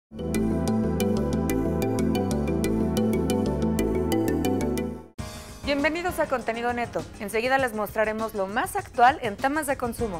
Bienvenidos a Contenido Neto. Enseguida les mostraremos lo más actual en temas de consumo.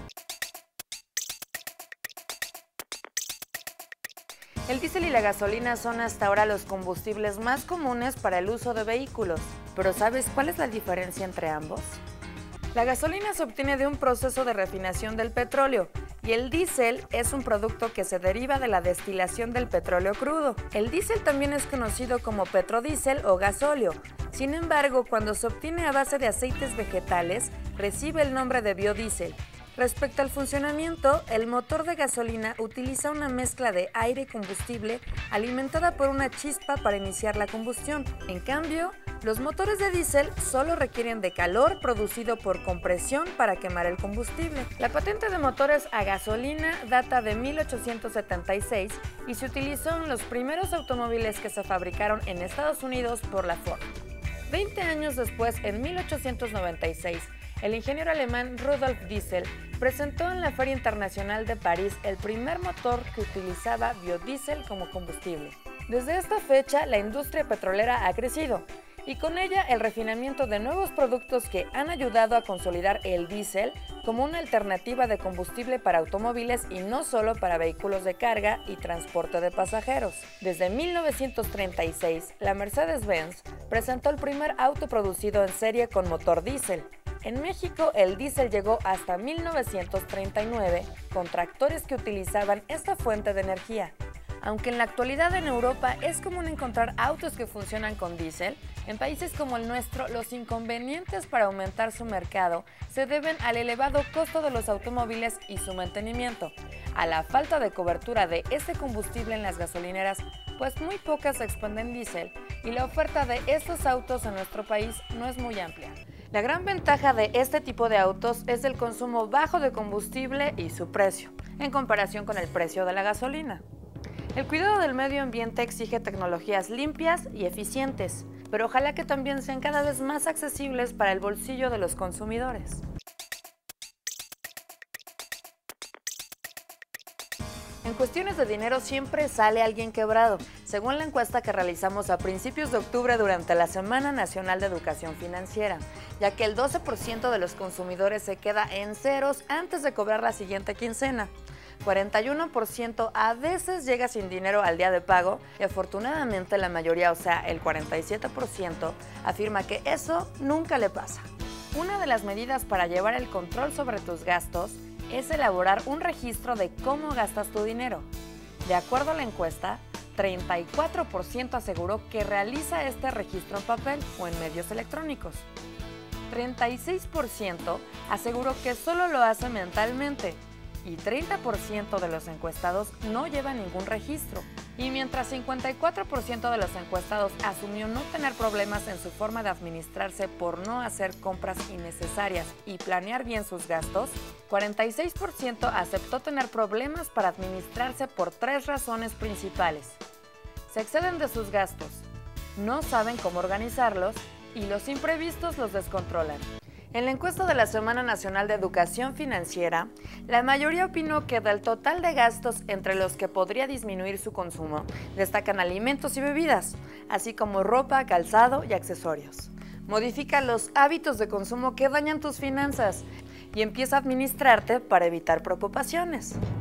El diésel y la gasolina son hasta ahora los combustibles más comunes para el uso de vehículos. Pero ¿sabes cuál es la diferencia entre ambos? La gasolina se obtiene de un proceso de refinación del petróleo y el diésel es un producto que se deriva de la destilación del petróleo crudo. El diésel también es conocido como petrodiesel o gasóleo. Sin embargo, cuando se obtiene a base de aceites vegetales, recibe el nombre de biodiesel. Respecto al funcionamiento, el motor de gasolina utiliza una mezcla de aire y combustible alimentada por una chispa para iniciar la combustión. En cambio, los motores de diésel solo requieren de calor producido por compresión para quemar el combustible. La patente de motores a gasolina data de 1876 y se utilizó en los primeros automóviles que se fabricaron en Estados Unidos por la Ford. 20 años después, en 1896, el ingeniero alemán Rudolf Diesel presentó en la Feria Internacional de París el primer motor que utilizaba biodiesel como combustible. Desde esta fecha, la industria petrolera ha crecido y con ella el refinamiento de nuevos productos que han ayudado a consolidar el diésel como una alternativa de combustible para automóviles y no solo para vehículos de carga y transporte de pasajeros. Desde 1936, la Mercedes-Benz presentó el primer auto producido en serie con motor diésel. En México, el diésel llegó hasta 1939 con tractores que utilizaban esta fuente de energía. Aunque en la actualidad en Europa es común encontrar autos que funcionan con diésel, en países como el nuestro los inconvenientes para aumentar su mercado se deben al elevado costo de los automóviles y su mantenimiento, a la falta de cobertura de este combustible en las gasolineras, pues muy pocas expenden diésel y la oferta de estos autos en nuestro país no es muy amplia. La gran ventaja de este tipo de autos es el consumo bajo de combustible y su precio, en comparación con el precio de la gasolina. El cuidado del medio ambiente exige tecnologías limpias y eficientes, pero ojalá que también sean cada vez más accesibles para el bolsillo de los consumidores. En cuestiones de dinero siempre sale alguien quebrado, según la encuesta que realizamos a principios de octubre durante la Semana Nacional de Educación Financiera, ya que el 12% de los consumidores se queda en ceros antes de cobrar la siguiente quincena. 41% a veces llega sin dinero al día de pago y afortunadamente la mayoría, o sea, el 47%, afirma que eso nunca le pasa. Una de las medidas para llevar el control sobre tus gastos es elaborar un registro de cómo gastas tu dinero. De acuerdo a la encuesta, 34% aseguró que realiza este registro en papel o en medios electrónicos. 36% aseguró que solo lo hace mentalmente y 30% de los encuestados no llevan ningún registro. Y mientras 54% de los encuestados asumió no tener problemas en su forma de administrarse por no hacer compras innecesarias y planear bien sus gastos, 46% aceptó tener problemas para administrarse por 3 razones principales. Se exceden de sus gastos, no saben cómo organizarlos y los imprevistos los descontrolan. En la encuesta de la Semana Nacional de Educación Financiera, la mayoría opinó que del total de gastos entre los que podría disminuir su consumo, destacan alimentos y bebidas, así como ropa, calzado y accesorios. Modifica los hábitos de consumo que dañan tus finanzas y empieza a administrarte para evitar preocupaciones.